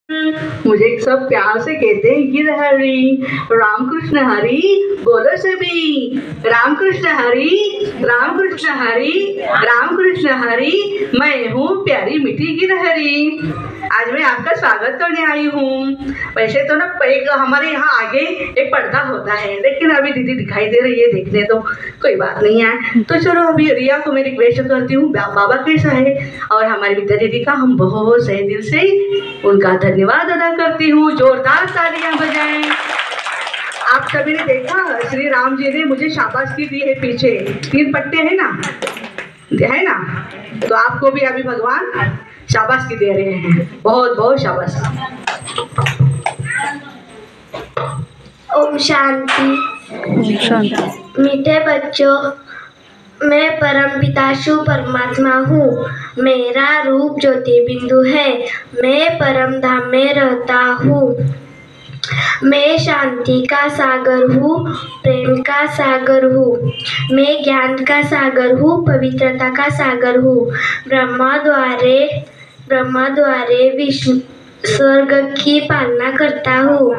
मुझे सब प्यार से कहते हैं गिरहरी। रामकृष्ण हरी बोलो सभी। रामकृष्ण हरी, रामकृष्ण हरी, रामकृष्ण हरी। मैं हूँ प्यारी मीठी गिरहरी। आज मैं आपका स्वागत करने आई हूँ। वैसे तो ना एक हमारे यहाँ आगे एक पर्दा होता है, लेकिन अभी दीदी दिखाई दे रही है, देखने तो कोई बात नहीं है। तो चलो अभी रिया को मैं रिक्वेस्ट करती हूँ, बाबा कैसा है और हमारी विद्या दीदी का हम बहुत सही दिल से उनका धन्यवाद अदा करती हूँ। जोरदार तालियां बजाएं। आप सभी ने देखा श्री राम जी ने मुझे शाबाशी दी है, पीछे 3 पट्टे है ना, तो आपको भी अभी भगवान शाबाशी दे रहे हैं। बहुत बहुत शाबाशी। ओम शांति। मीठे बच्चों, मैं परमपिता शिव परमात्मा हूँ। मेरा रूप ज्योति बिंदु है। मैं परम धाम में रहता हूँ। मैं शांति का सागर हूँ, प्रेम का सागर हूँ। मैं ज्ञान का सागर हूँ, पवित्रता का सागर हूँ। ब्रह्मा द्वारे विष्णु स्वर्ग की पालना करता हूँ,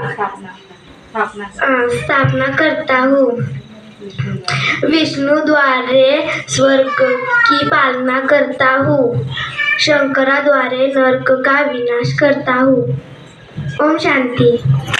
स्थापना करता हूँ। विष्णु द्वारे स्वर्ग की पालना करता हूँ। शंकरा द्वारे नरक का विनाश करता हूँ। ओम शांति।